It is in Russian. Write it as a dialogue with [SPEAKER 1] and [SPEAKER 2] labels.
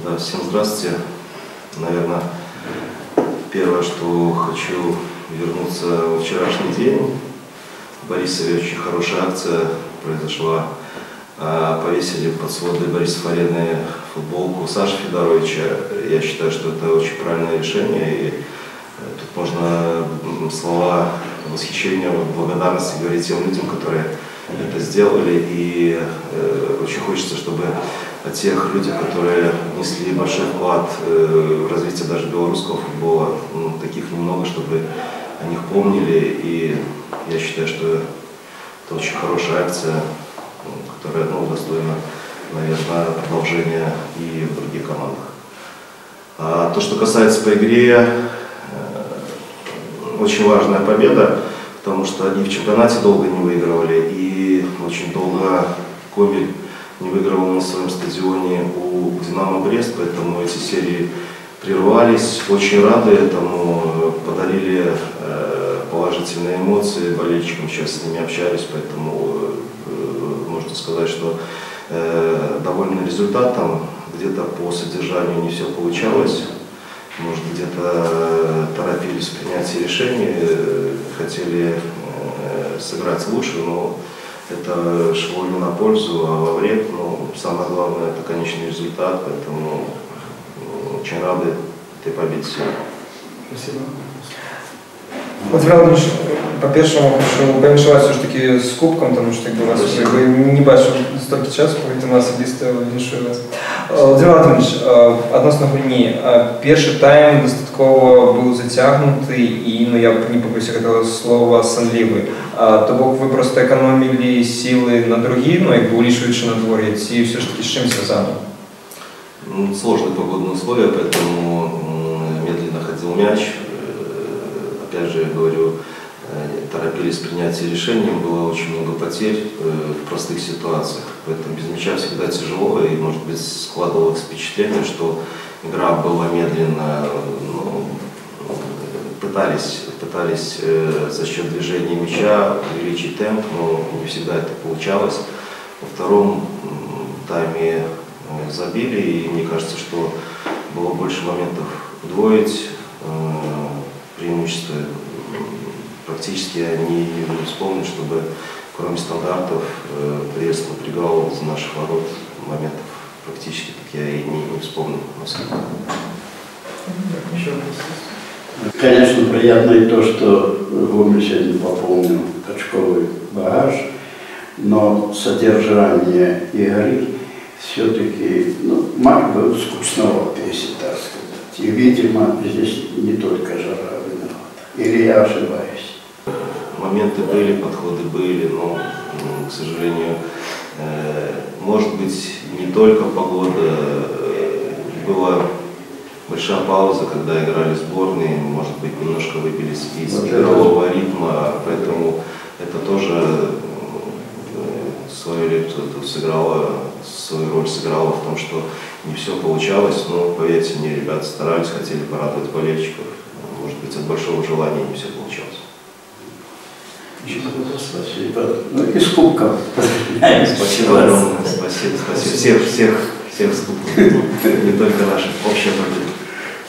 [SPEAKER 1] Да, всем здравствуйте. Наверное, первое, что хочу вернуться во вчерашний день. В Борисове очень хорошая акция произошла. Повесили под сводой Борисов-арены футболку Саши Федоровича. Я считаю, что это очень правильное решение. И тут можно слова восхищения, благодарности говорить тем людям, которые это сделали. И очень хочется, чтобы о тех людях, которые внесли большой вклад в развитие даже белорусского футбола, таких немного, чтобы о них помнили. И я считаю, что это очень хорошая акция, которая достойна, наверное, продолжения и в других командах. А то, что касается по игре, очень важная победа, потому что они в чемпионате долго не выигрывали, и очень долго Кобель не выигрывал на своем стадионе у «Динамо Брест», поэтому эти серии прервались. Очень рады этому, подарили положительные эмоции болельщикам, сейчас с ними общались, поэтому можно сказать, что довольны результатом. Где-то по содержанию не все получалось, может, где-то торопились в принятии решений, хотели сыграть лучше, но это шло не на пользу, а во вред. Но самое главное — это конечный результат, поэтому очень рады этой победе сегодня.
[SPEAKER 2] Спасибо. Володимир Володимирович, по-першому хочу повіншувати все ж таки з кубком, тому що вас не бачив стільки часу, тому особисто віншую вас. Володимир Володимирович, відносно гульні, перший тайм достатково був затягнутий і, я не побоюся этого слова, сонливий. То бок ви просто економили сили на другі, якби улічуючи надвор'я, ці все ж таки з чим зв'язано?
[SPEAKER 1] Сложные погодные условия, поэтому медленно ходил мяч. Опять же, я говорю, торопились в принятии решений, было очень много потерь в простых ситуациях. Поэтому без мяча всегда тяжело, и, может быть, складывалось впечатление, что игра была медленно. Пытались за счет движения мяча увеличить темп, но не всегда это получалось. Во втором тайме забили, и мне кажется, что было больше моментов удвоить преимущество. Практически я не вспомню, чтобы кроме стандартов Брест напрягал из наших ворот моментов. Практически так я и не вспомню.
[SPEAKER 3] Конечно, приятно и то, что Гомель сегодня пополнил очковый багаж, но содержание игры все-таки, матч был скучноватый, если так сказать. И, видимо, здесь не только жара виновата. Или я ошибаюсь?
[SPEAKER 1] Моменты были, подходы были, но, к сожалению, может быть, не только погода, была большая пауза, когда играли сборные, может быть, немножко выбились из игрового ритма, поэтому это тоже свою роль сыграло в том, что не все получалось, но, поверьте мне, ребята старались, хотели порадовать болельщиков, может быть, от большого желания не все получалось.
[SPEAKER 3] И с кубком.
[SPEAKER 1] Спасибо огромное, спасибо. Всех с кубком, не только наших, общая победа.